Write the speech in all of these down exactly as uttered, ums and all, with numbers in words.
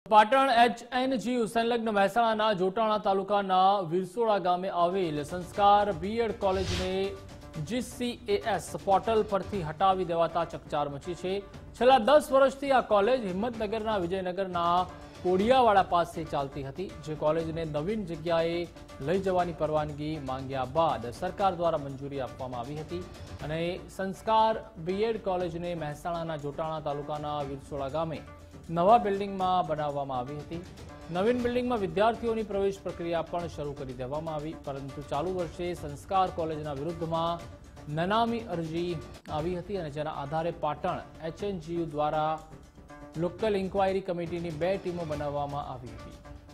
Patan HNGU સંલગ્ન મહેસાણાના જોટાણા તાલુકાના વિરસોડા ગામે આવેલ સંસ્કાર બીએડ કોલેજને જીસીએએસ પોર્ટલ પરથી હટાવી દેવાતા ચકચાર મચી છે। છેલ્લા દસ વર્ષથી આ કોલેજ હિંમતનગરના વિજયનગરના કોડિયાવાડા પાસે ચાલતી હતી, જે કોલેજને નવીન જગ્યાએ લઈ જવાની પરવાનગી માંગ્યા બાદ સરકાર દ્વારા મંજૂરી આપવામાં આવી હતી અને સંસ્કાર બીએડ કોલેજને મહેસાણાના જોટાણા તાલુકાના વિરસોડા ગામે નવા બિલ્ડિંગમાં બનાવવામાં આવી હતી। નવીન બિલ્ડિંગમાં વિદ્યાર્થીઓની પ્રવેશ પ્રક્રિયા પણ શરૂ કરી દેવામાં આવી, પરંતુ ચાલુ વર્ષે સંસ્કાર કોલેજના વિરુદ્ધમાં નનામી અરજી આવી હતી અને જેના આધારે પાટણ એચએનજીયુ દ્વારા લોકલ ઇન્ક્વાયરી કમિટીની બે ટીમો બનાવવામાં આવી હતી।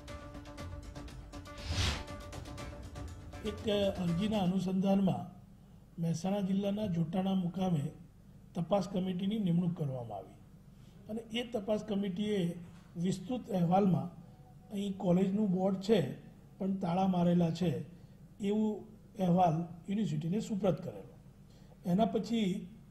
એક અરજીના અનુસંધાનમાં મહેસાણા જિલ્લાના જોટાણા મુકામે તપાસ કમિટીની નિમણૂક કરવામાં આવી અને એ તપાસ કમિટીએ વિસ્તૃત અહેવાલમાં અહીં કોલેજનું બોર્ડ છે પણ તાળા મારેલા છે એવું અહેવાલ યુનિવર્સિટીને સુપ્રત કરેલો। એના પછી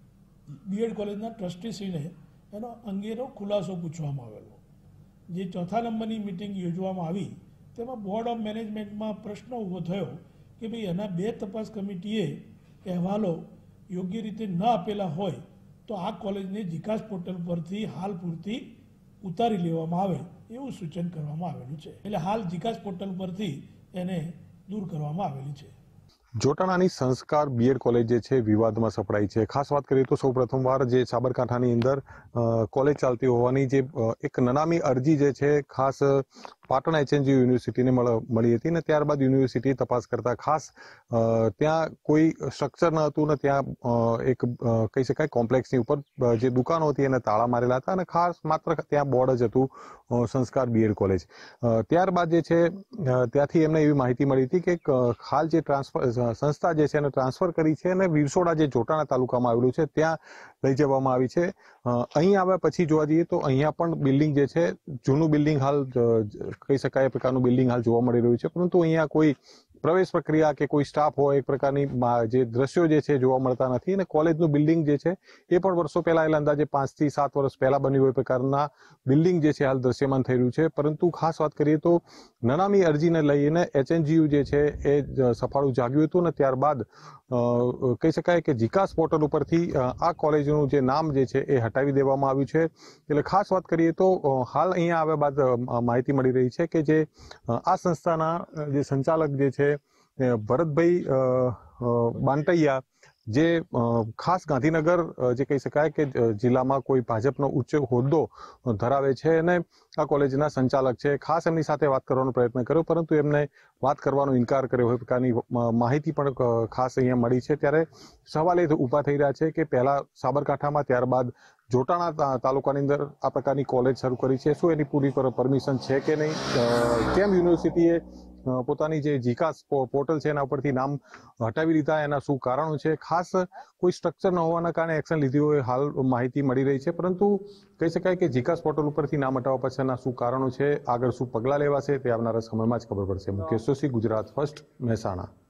બીએડ કોલેજના ટ્રસ્ટીશ્રીને એનો અંગેનો ખુલાસો પૂછવામાં આવેલો। જે ચોથા નંબરની મિટિંગ યોજવામાં આવી તેમાં બોર્ડ ઓફ મેનેજમેન્ટમાં પ્રશ્ન ઊભો થયો કે ભાઈ એના બે તપાસ કમિટીએ અહેવાલો યોગ્ય રીતે ન આપેલા હોય તો આ કોલેજને જીકાસ પોર્ટલ પરથી હાલ પૂરતી ઉતારી લેવામાં આવે એવું સૂચન કરવામાં આવેલું છે। એટલે હાલ જીકાસ પોર્ટલ પરથી એને દૂર કરવામાં આવેલી છે। જોટાણાની સંસ્કાર બીએડ કોલેજ જે છે વિવાદમાં સપડાઈ છે। ખાસ વાત કરીએ તો સૌ પ્રથમવાર જે સાબરકાંઠાની અંદર કોલેજ ચાલતી હોવાની જે એક નનામી અરજી જે છે ખાસ પાટણ એચએનજીયુ યુનિવર્સિટીને મળી હતી ને ત્યારબાદ યુનિવર્સિટીએ તપાસ કરતા ખાસ ત્યાં કોઈ સ્ટ્રક્ચર ન હતું ને ત્યાં એક કહી શકાય કોમ્પ્લેક્સની ઉપર જે દુકાનો હતી એને તાળા મારેલા હતા અને ખાસ માત્ર ત્યાં બોર્ડ જ હતું સંસ્કાર બીએડ કોલેજ। ત્યારબાદ જે છે ત્યાંથી એમને એવી માહિતી મળી હતી કે હાલ જે ટ્રાન્સફર સંસ્થા જે છે એને ટ્રાન્સફર કરી છે અને વિરસોડા જે જોટાણા તાલુકામાં આવેલું છે ત્યાં લઈ જવામાં આવી છે। અહીં આવ્યા પછી જોવા જઈએ તો અહીંયા પણ બિલ્ડિંગ જે છે જૂનું બિલ્ડિંગ હાલ કહી શકાય પ્રકારનું બિલ્ડિંગ હાલ જોવા મળી રહ્યું છે, પરંતુ અહીંયા કોઈ પ્રવેશ પ્રક્રિયા કે કોઈ સ્ટાફ હોય એક પ્રકારની જે દ્રશ્યો જે છે જોવા મળતા નથી અને કોલેજનું બિલ્ડિંગ જે છે એ પણ વર્ષો પહેલા એટલે અંદાજે પાંચ થી સાત વર્ષ પહેલા બન્યું હોય પ્રકારના બિલ્ડિંગ જે છે હાલ દ્રશ્યમાન થઈ રહ્યું છે। પરંતુ ખાસ વાત કરીએ તો નનામી અરજીને લઈને એચએનજીયુ જે છે એ સફાળું જાગ્યું હતું અને ત્યારબાદ કહી શકાય કે જીકાસ પોર્ટલ ઉપરથી આ કોલેજનું જે નામ જે છે એ હટાવી દેવામાં આવ્યું છે। એટલે ખાસ વાત કરીએ તો હાલ અહીંયા આવ્યા બાદ માહિતી મળી રહી છે કે જે આ સંસ્થાના જે સંચાલક જે છે ભરતભાઈ બાંટૈયા જે ખાસ ગાંધીનગર જે કહી શકાય કે જિલ્લામાં કોઈ ભાજપનો ઉચ્ચ હોદ્દો ધરાવે છે અને આ કોલેજના સંચાલક છે। ખાસ એમની સાથે વાત કરવાનો પ્રયત્ન કર્યો, પરંતુ એમને વાત કરવાનો ઇનકાર કર્યો હોય પ્રકારની માહિતી પણ ખાસ અહીંયા મળી છે। ત્યારે સવાલ એ ઊભા થઈ રહ્યા છે કે પહેલા સાબરકાંઠામાં ત્યારબાદ જોટાણા તાલુકાની અંદર આ પ્રકારની કોલેજ શરૂ કરી છે, શું એની પૂરી પરમિશન છે કે નહીં? કેમ યુનિવર્સિટીએ પોતાની જે જીકાસ પોર્ટલ છે એના ઉપરથી નામ હટાવી લીધા, એના શું કારણો છે? ખાસ કોઈ સ્ટ્રક્ચર ન હોવાના કારણે એક્શન લીધી હોય હાલ માહિતી મળી રહી છે, પરંતુ કહી શકાય કે જીકાસ પોર્ટલ ઉપરથી નામ હટાવવા પાછળના શું કારણો છે, આગળ શું પગલાં લેવાશે તે આવનારા સમયમાં જ ખબર પડશે। મુકેશ જોશી, ગુજરાત ફર્સ્ટ, મહેસાણા।